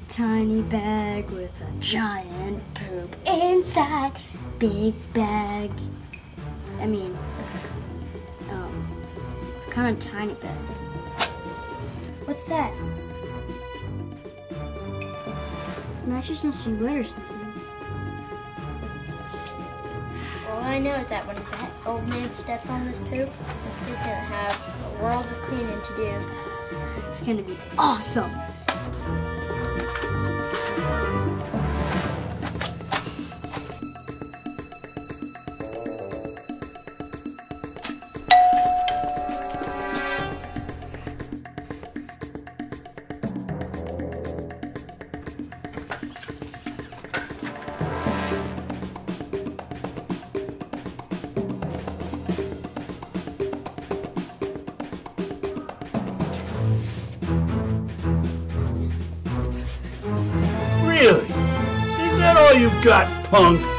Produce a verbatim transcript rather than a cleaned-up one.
tiny bag with a giant poop inside. Big bag. I mean, um, kind of tiny bag. What's that? The mattress must be wet or something. All I know is that when that old man steps on this poop, he's gonna have a world of cleaning to do. It's gonna be awesome. Really? Is that all you've got, punk?